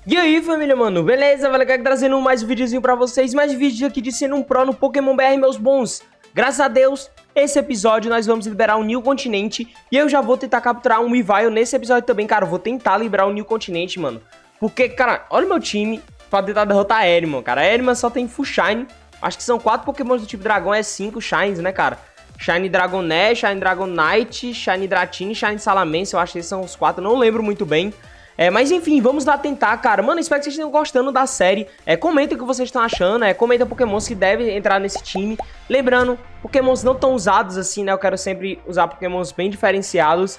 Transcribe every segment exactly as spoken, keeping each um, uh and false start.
E aí, família, mano, beleza? Vale aqui trazendo mais um videozinho pra vocês, mais um vídeo aqui de sendo um pro no Pokémon B R, meus bons. Graças a Deus, esse episódio nós vamos liberar um New Continente e eu já vou tentar capturar um Weavile nesse episódio também, cara. Eu vou tentar liberar o New Continente, mano, porque, cara, olha o meu time pra tentar derrotar a Eriman, cara. A Eriman só tem Full Shine, acho que são quatro Pokémons do tipo Dragão, é cinco Shines, né, cara? Shine Dragonair, Shine Dragonite, Shine Dratini, Shine Salamence, eu acho que esses são os quatro, não lembro muito bem. É, mas enfim, vamos lá tentar, cara. Mano, espero que vocês tenham gostando da série. É, comenta o que vocês estão achando, é, comenta Pokémons que devem entrar nesse time. Lembrando, Pokémons não tão usados assim, né? Eu quero sempre usar Pokémons bem diferenciados.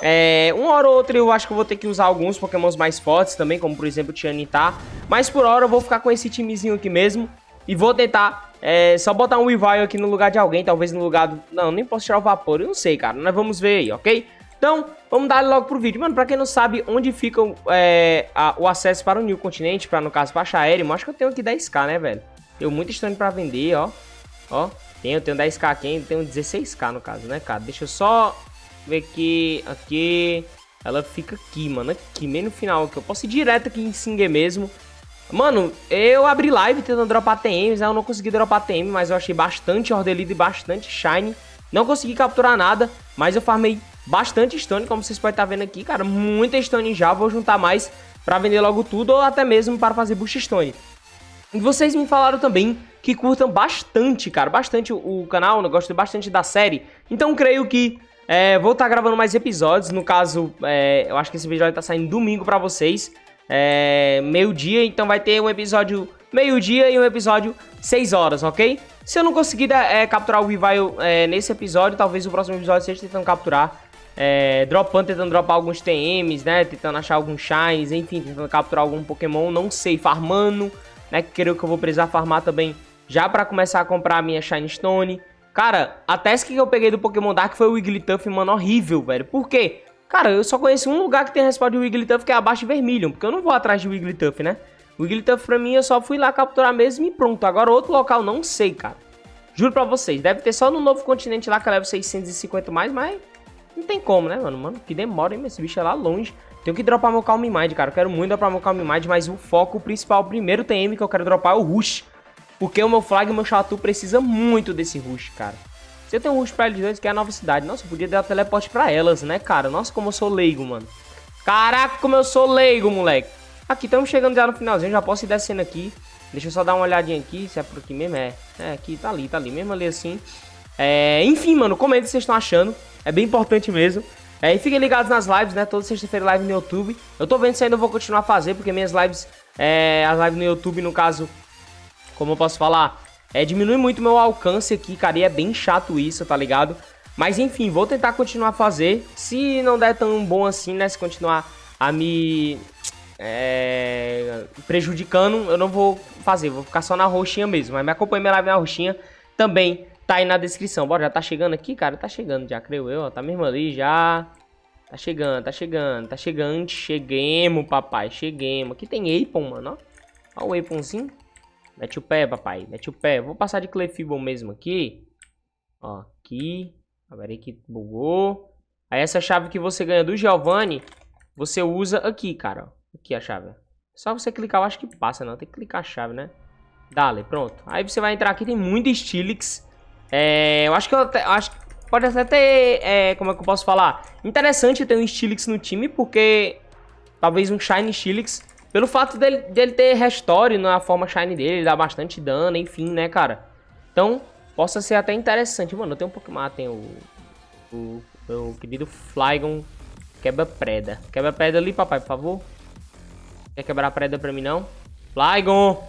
É, uma hora ou outra eu acho que eu vou ter que usar alguns Pokémons mais fortes também, como por exemplo o Tianitá. Mas por hora eu vou ficar com esse timezinho aqui mesmo. E vou tentar é, só botar um Weavile aqui no lugar de alguém, talvez no lugar do... Não, nem posso tirar o Vapor, eu não sei, cara. Nós vamos ver aí, ok? Então, vamos dar logo pro vídeo. Mano, pra quem não sabe onde fica é, a, o acesso para o New Continente, pra, no caso, pra achar Aéreo, acho que eu tenho aqui dez k, né, velho? Tenho muito stand pra vender, ó. Ó, tenho, tenho dez k aqui, tenho dezesseis k no caso, né, cara? Deixa eu só ver aqui, aqui... Ela fica aqui, mano, aqui, meio no final aqui. Eu posso ir direto aqui em Singer mesmo. Mano, eu abri live tentando dropar T Ms, né? Eu não consegui dropar T M, mas eu achei bastante Ordelida e bastante Shine. Não consegui capturar nada, mas eu farmei bastante stone, como vocês podem estar vendo aqui, cara. Muita stone já, vou juntar mais pra vender logo tudo ou até mesmo para fazer boost stone. E vocês me falaram também que curtam bastante, cara, bastante o, o canal, eu gosto bastante da série. Então creio que é, vou estar gravando mais episódios, no caso, é, eu acho que esse vídeo vai estar saindo domingo pra vocês. É, meio-dia, então vai ter um episódio meio-dia e um episódio seis horas, ok? Se eu não conseguir é, capturar o Weavile é, nesse episódio, talvez o próximo episódio seja tentando capturar, é, dropando, tentando dropar alguns T Ms, né? Tentando achar alguns Shines, enfim, tentando capturar algum Pokémon, não sei, farmando, né? Que creio que eu vou precisar farmar também já pra começar a comprar a minha Shine Stone. Cara, a task que eu peguei do Pokémon Dark foi o Wigglytuff, mano, horrível, velho. Por quê? Cara, eu só conheço um lugar que tem respawn de Wigglytuff, que é abaixo de Vermilion, porque eu não vou atrás de Wigglytuff, né? O Wigglytuff pra mim, eu só fui lá capturar mesmo e pronto. Agora outro local, não sei, cara. Juro pra vocês, deve ter só no Novo Continente lá que eu levo seiscentos e cinquenta mais, mas não tem como, né, mano? Mano, que demora, hein? Esse bicho é lá longe. Tenho que dropar meu Calm Mind, cara. Eu quero muito dropar meu Calm Mind, mas o foco principal, o primeiro T M que eu quero dropar é o Rush. Porque o meu Flag e o meu Chatu precisa muito desse Rush, cara. Se eu tenho um Rush pra eles dois, que é a nova cidade. Nossa, eu podia dar teleporte pra elas, né, cara? Nossa, como eu sou leigo, mano. Caraca, como eu sou leigo, moleque. Aqui, estamos chegando já no finalzinho. Já posso ir descendo aqui. Deixa eu só dar uma olhadinha aqui. Se é por aqui mesmo, é. É, aqui, tá ali, tá ali. Mesmo ali assim. É, enfim, mano, comenta o que vocês estão achando. É bem importante mesmo. É, e fiquem ligados nas lives, né? Toda sexta-feira live no YouTube. Eu tô vendo se ainda vou continuar a fazer, porque minhas lives, é, as lives no YouTube, no caso, como eu posso falar, é, diminui muito meu alcance aqui, cara. E é bem chato isso, tá ligado? Mas enfim, vou tentar continuar a fazer. Se não der tão bom assim, né? Se continuar a me é, prejudicando, eu não vou fazer. Vou ficar só na roxinha mesmo. Mas me acompanhe minha live na roxinha também. Tá aí na descrição. Bora, já tá chegando aqui, cara? Tá chegando já, creio eu. Ó, tá mesmo ali já. Tá chegando, tá chegando, tá chegando. Cheguemos, papai, cheguemos. Aqui tem Apon, mano, ó. Ó o Aponzinho. Mete o pé, papai, mete o pé. Vou passar de Clefable mesmo aqui. Ó, aqui. Agora aí que bugou. Aí essa chave que você ganha do Giovanni, você usa aqui, cara. Ó. Aqui a chave. Só você clicar, eu acho que passa, não. Tem que clicar a chave, né? Dale, pronto. Aí você vai entrar aqui, tem muito Steelix. É, eu acho que eu, até, eu acho que pode até ter, é, como é que eu posso falar? Interessante ter um Steelix no time, porque talvez um Shine Steelix, pelo fato dele, dele ter restore na forma Shine dele, ele dá bastante dano, enfim, né, cara? Então, possa ser até interessante. Mano, eu tenho um Pokémon, ah, tem o, o meu querido Flygon quebra-preda. Quebra-preda ali, papai, por favor. Quer quebrar a preda pra mim, não? Flygon!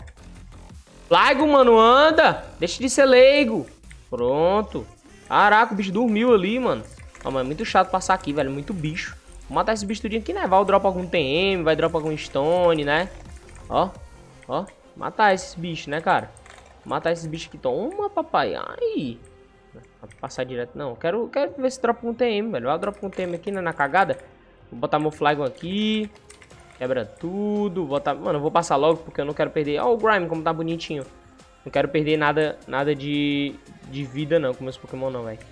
Flygon, mano, anda! Deixa de ser leigo. Pronto. Caraca, o bicho dormiu ali, mano. Ó, mas é muito chato passar aqui, velho. Muito bicho. Vou matar esse bicho tudinho aqui, né? Vai dropar algum T M, vai dropar algum Stone, né? Ó, ó. Matar esses bichos, né, cara? Matar esses bichos aqui. Toma, papai. Ai. Vou passar direto. Não, quero, quero ver se dropa um T M, velho. Vai dropar um T M aqui, né, na cagada. Vou botar meu Flygon aqui. Quebra tudo. Botar... Mano, eu vou passar logo porque eu não quero perder. Ó, o Grime, como tá bonitinho. Não quero perder nada, nada de, de vida, não, com meus Pokémon, não, velho.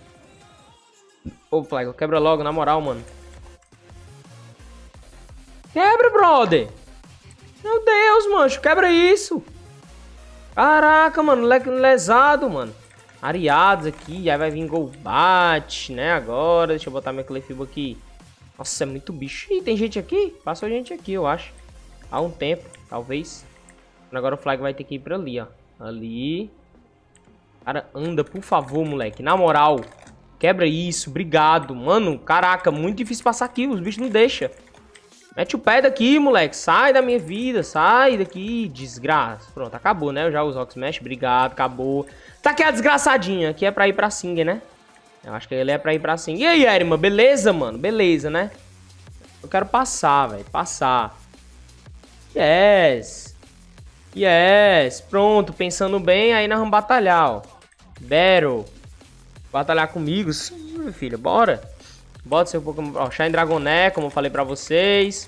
Ô, Flygon, quebra logo, na moral, mano. Quebra, brother. Meu Deus, mancho, quebra isso. Caraca, mano, leque lesado, mano. Areados aqui, aí vai vir Golbat, né, agora. Deixa eu botar minha Clefairy aqui. Nossa, é muito bicho. Ih, tem gente aqui? Passou gente aqui, eu acho. Há um tempo, talvez. Agora o Flag vai ter que ir pra ali, ó. Ali. Cara, anda, por favor, moleque. Na moral, quebra isso, obrigado. Mano, caraca, muito difícil passar aqui, os bichos não deixam. Mete o pé daqui, moleque. Sai da minha vida, sai daqui, desgraça. Pronto, acabou, né? Eu já uso Rock Smash, obrigado, acabou. Tá aqui a desgraçadinha, aqui é pra ir pra Singer, né? Eu acho que ele é pra ir pra Singer. E aí, Erima, beleza, mano? Beleza, né? Eu quero passar, velho, passar. Yes. Yes, pronto, pensando bem, aí nós vamos batalhar, ó. Battle. Batalhar comigo? Sim, meu filho, bora. Bota seu Pokémon, ó, Shine Dragonair, como eu falei pra vocês.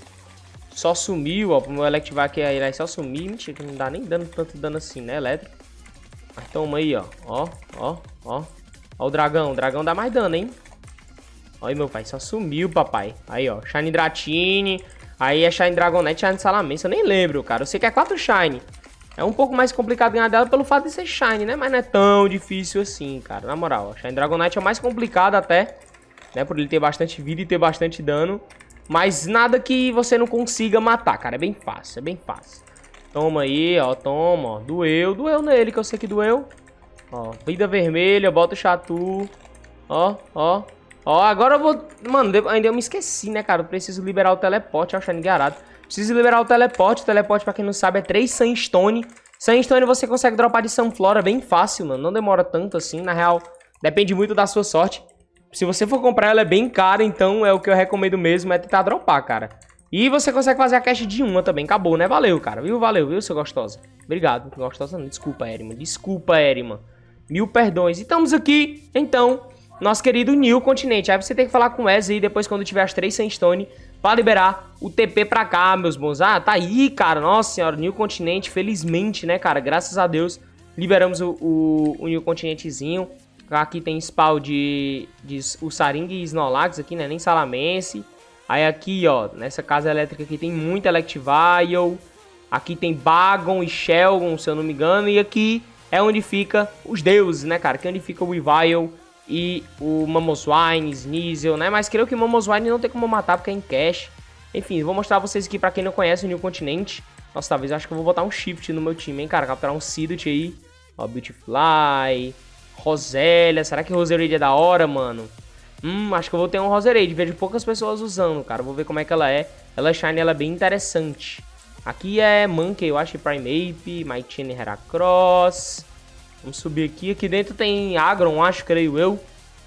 Só sumiu, ó, pro meu Electivire aí, aí só sumiu. Mentira, que não dá nem dano, tanto dano assim, né, elétrico. Mas toma aí, ó, ó, ó, ó. Ó o dragão, o dragão dá mais dano, hein. Olha, meu pai, só sumiu, papai. Aí, ó, Shine Dratini. Aí é Shine Dragonite, Shine Salamence. Eu nem lembro, cara. Eu sei que é quatro Shine. É um pouco mais complicado ganhar dela pelo fato de ser Shine, né? Mas não é tão difícil assim, cara. Na moral, ó, Shine Dragonite é o mais complicado até, né? Por ele ter bastante vida e ter bastante dano. Mas nada que você não consiga matar, cara. É bem fácil, é bem fácil. Toma aí, ó. Toma, ó. Doeu, doeu nele, que eu sei que doeu. Ó, vida vermelha, bota o Chatu. Ó, ó. Ó, agora eu vou... Mano, ainda eu me esqueci, né, cara? Eu preciso liberar o teleporte, ó, Shine Garado. Preciso liberar o teleporte. O teleporte, pra quem não sabe, é três Sandstone. Sandstone você consegue dropar de Sunflora bem fácil, mano. Não demora tanto assim, na real. Depende muito da sua sorte. Se você for comprar, ela é bem cara, então é o que eu recomendo mesmo, é tentar dropar, cara. E você consegue fazer a cache de uma também. Acabou, né? Valeu, cara. Viu? Valeu, viu, seu gostosa? Obrigado. Gostosa não. Desculpa, Erima. Desculpa, Erima. Mil perdões. E estamos aqui, então... Nosso querido New Continente. Aí você tem que falar com o Wesley depois quando tiver as três Sandstone pra liberar o T P pra cá, meus bons. Ah, tá aí, cara. Nossa senhora, New Continente. Felizmente, né, cara? Graças a Deus, liberamos o, o, o New Continentezinho. Aqui tem spawn de, de o Saring e Snorlax aqui, né? Nem Salamence. Aí aqui, ó, nessa casa elétrica aqui tem muito Electivire. Aqui tem Bagon e Shelgon, se eu não me engano. E aqui é onde fica os deuses, né, cara? Aqui é onde fica o Weavile e o Mamoswine, Sneasel, né? Mas creio que o Mamoswine não tem como matar porque é em cache. Enfim, vou mostrar pra vocês aqui pra quem não conhece o New Continente. Nossa, talvez eu acho que eu vou botar um Shift no meu time, hein, cara? Capturar um Seedot aí. Ó, Beautifly, Rosélia. Será que Roserade é da hora, mano? Hum, acho que eu vou ter um Roserade. Vejo poucas pessoas usando, cara. Vou ver como é que ela é. Ela é Shine, ela é bem interessante. Aqui é Monkey, eu acho, Primeape, Mytene, Heracross. Vamos subir aqui. Aqui dentro tem Agron, acho, creio eu.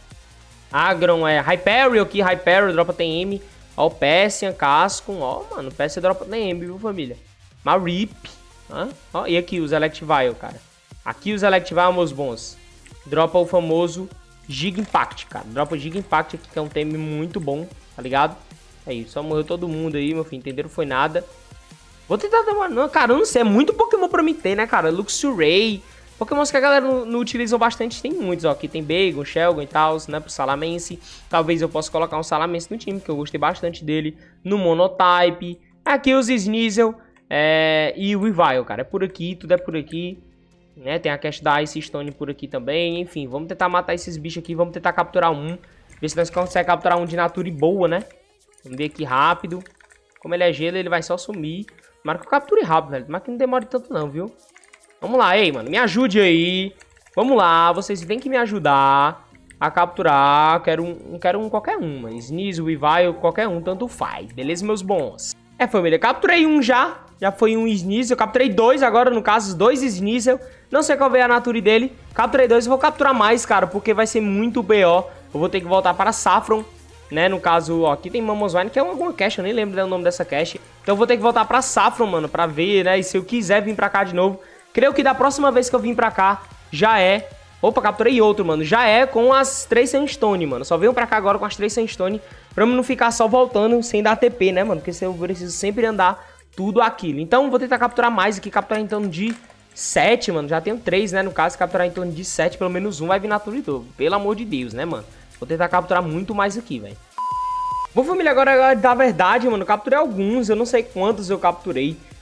Agron é Hyperion aqui. Hyperion dropa T M. Ó, o Persian, Cascon. Ó, mano, o Persian dropa T M, viu, família? Marip. Ó, e aqui os Electivire, cara. Aqui os Electivire, meus bons. Dropa o famoso Giga Impact, cara. Dropa o Giga Impact aqui, que é um T M muito bom, tá ligado? Aí, só morreu todo mundo aí, meu filho. Entenderam? Foi nada. Vou tentar dar uma... Não, cara, eu não sei. É muito Pokémon pra me ter, né, cara? Luxuray. Pokémons que a galera não, não utilizam bastante, tem muitos, ó. Aqui tem Bagon, Shelgon e tal, né, pro Salamence. Talvez eu possa colocar um Salamence no time, que eu gostei bastante dele. No Monotype. Aqui os Sneasel é, e o Weavile, cara. É por aqui, tudo é por aqui. Né, tem a cache da Ice Stone por aqui também. Enfim, vamos tentar matar esses bichos aqui. Vamos tentar capturar um. Ver se nós conseguimos capturar um de Nature boa, né. Vamos ver aqui rápido. Como ele é gelo, ele vai só sumir. Tomara que eu capture rápido, velho. Mas que não demore tanto não, viu. Vamos lá, ei, mano, me ajude aí. Vamos lá, vocês têm que me ajudar a capturar. Quero um, quero um qualquer um, mas Sneasel, Weavile, qualquer um, tanto faz. Beleza, meus bons? É, família, capturei um já. Já foi um Sneasel. Capturei dois agora, no caso, dois Sneasel. Não sei qual veio a nature dele. Capturei dois, eu vou capturar mais, cara, porque vai ser muito B O. Eu vou ter que voltar para Saffron, né? No caso, ó, aqui tem Mamoswine, que é alguma cache, eu nem lembro do nome dessa cache. Então eu vou ter que voltar para Saffron, mano, pra ver, né? E se eu quiser vir pra cá de novo... Creio que da próxima vez que eu vim pra cá, já é... Opa, capturei outro, mano. Já é com as três Sandstone, mano. Só venham pra cá agora com as três Sandstone. Pra eu não ficar só voltando sem dar T P, né, mano? Porque eu preciso sempre andar tudo aquilo. Então, vou tentar capturar mais aqui. Capturar em torno de sete, mano. Já tenho três, né, no caso. Capturar em torno de sete, pelo menos um vai vir na turma de novo. Pelo amor de Deus, né, mano? Vou tentar capturar muito mais aqui, velho. Bom, família, agora, da verdade, mano, eu capturei alguns. Eu não sei quantos eu capturei.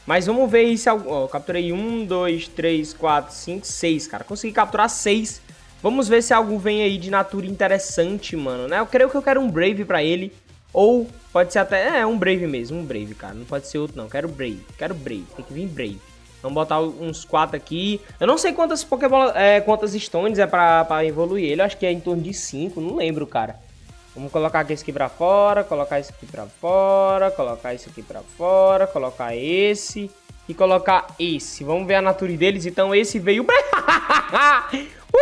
Mas vamos ver se... Ó, capturei um, dois, três, quatro, cinco, seis, cara. Consegui capturar seis. Vamos ver se algo vem aí de natura interessante, mano, né? Eu creio que eu quero um Brave pra ele. Ou pode ser até... É, um Brave mesmo, um Brave, cara. Não pode ser outro, não. Quero Brave. Quero Brave. Tem que vir Brave. Vamos botar uns quatro aqui. Eu não sei quantas Pokébola... É, quantas Stones é pra, pra evoluir ele. Eu acho que é em torno de cinco. Não lembro, cara. Vamos colocar aqui esse aqui pra fora. Colocar esse aqui pra fora. Colocar esse aqui pra fora. Colocar esse. E colocar esse. Vamos ver a natura deles. Então esse veio... uh, uh,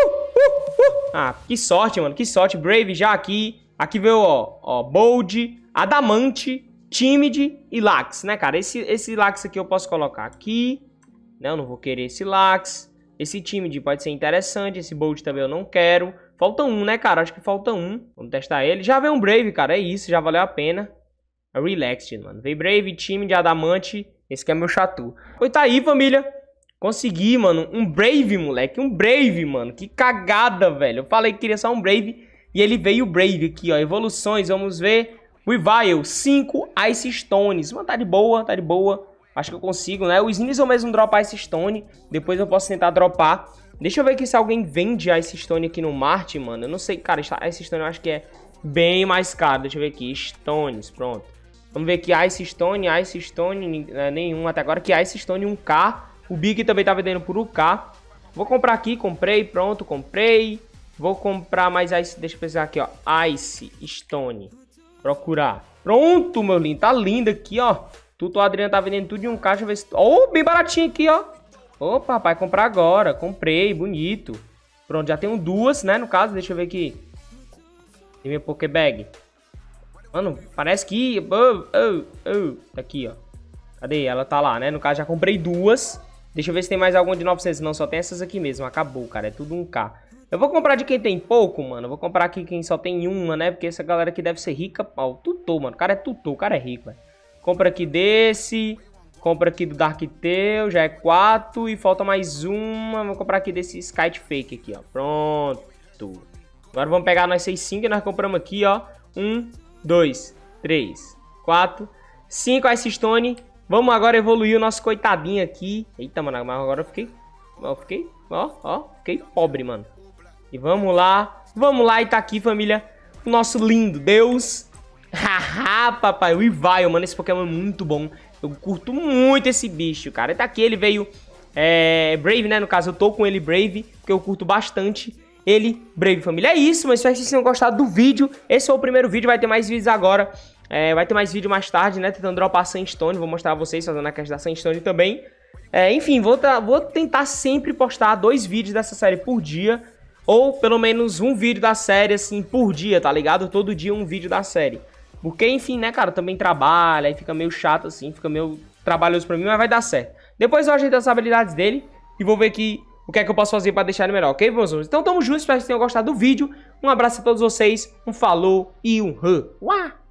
uh. Ah, que sorte, mano. Que sorte. Brave já aqui. Aqui veio, ó. Ó, Bold, Adamante, Timid e Lax, né, cara? Esse, esse Lax aqui eu posso colocar aqui. Não, não vou querer esse Lax. Esse Timid pode ser interessante. Esse Bold também eu não quero. Falta um, né, cara? Acho que falta um. Vamos testar ele. Já veio um Brave, cara. É isso. Já valeu a pena. É Relaxed, mano. Veio Brave, Timid, Adamante. Esse aqui é meu Chatu. Pois tá aí, família. Consegui, mano. Um Brave, moleque. Um Brave, mano. Que cagada, velho. Eu falei que queria só um Brave. E ele veio Brave aqui, ó. Evoluções. Vamos ver. Weavile. cinco Ice Stones. Mano, tá de boa. Tá de boa. Acho que eu consigo, né? O Sneasel mesmo dropar Ice Stone. Depois eu posso tentar dropar. Deixa eu ver aqui se alguém vende Ice Stone aqui no Marte, mano. Eu não sei, cara. Ice Stone eu acho que é bem mais caro. Deixa eu ver aqui. Stones, pronto. Vamos ver aqui. Ice Stone, Ice Stone, nenhum até agora. Que Ice Stone um K. O Big também tá vendendo por um K. Vou comprar aqui. Comprei, pronto. Comprei. Vou comprar mais Ice. Deixa eu pensar aqui, ó. Ice Stone. Procurar. Pronto, meu lindo. Tá lindo aqui, ó. Tudo, o Adriano tá vendendo tudo em um K. Deixa eu ver se... Oh, bem baratinho aqui, ó. Opa, rapaz, comprar agora. Comprei, bonito. Pronto, já tenho duas, né, no caso. Deixa eu ver aqui. Tem minha Pokébag. Mano, parece que... Oh, oh, oh. Tá aqui, ó. Cadê? Ela tá lá, né? No caso, já comprei duas. Deixa eu ver se tem mais alguma de novecentos. Não, só tem essas aqui mesmo. Acabou, cara. É tudo um K. Eu vou comprar de quem tem pouco, mano. Eu vou comprar aqui quem só tem uma, né? Porque essa galera aqui deve ser rica. Ó, o tutor, mano. O cara é tutor. O cara é rico, velho. Compra aqui desse... Compra aqui do Dark Tail, já é quatro. E falta mais uma. Vou comprar aqui desse Skite Fake aqui, ó. Pronto. Agora vamos pegar nós seis, cinco. E nós compramos aqui, ó. Um, dois, três, quatro, cinco Ice Stone. Vamos agora evoluir o nosso coitadinho aqui. Eita, mano. Mas agora eu fiquei... Eu fiquei... Ó, ó. Fiquei pobre, mano. E vamos lá. Vamos lá e tá aqui, família. O nosso lindo Deus. Haha, papai. O Weavile, mano. Esse Pokémon é muito bom. Eu curto muito esse bicho, cara. E tá aqui, ele veio é, Brave, né? No caso, eu tô com ele Brave, porque eu curto bastante ele Brave, família. É isso, mas espero que vocês tenham gostado do vídeo. Esse foi o primeiro vídeo, vai ter mais vídeos agora. É, vai ter mais vídeo mais tarde, né? Tentando dropar Sandstone. Vou mostrar a vocês fazendo a questão da Sandstone também. É, enfim, vou, vou tentar sempre postar dois vídeos dessa série por dia. Ou pelo menos um vídeo da série, assim, por dia, tá ligado? Todo dia um vídeo da série. Porque, enfim, né, cara, também trabalha, aí fica meio chato assim, fica meio trabalhoso pra mim, mas vai dar certo. Depois eu ajeito as habilidades dele e vou ver aqui o que é que eu posso fazer pra deixar ele melhor, ok, meus amigos? Então tamo junto, espero que vocês tenham gostado do vídeo. Um abraço a todos vocês, um falou e um rã. Uá!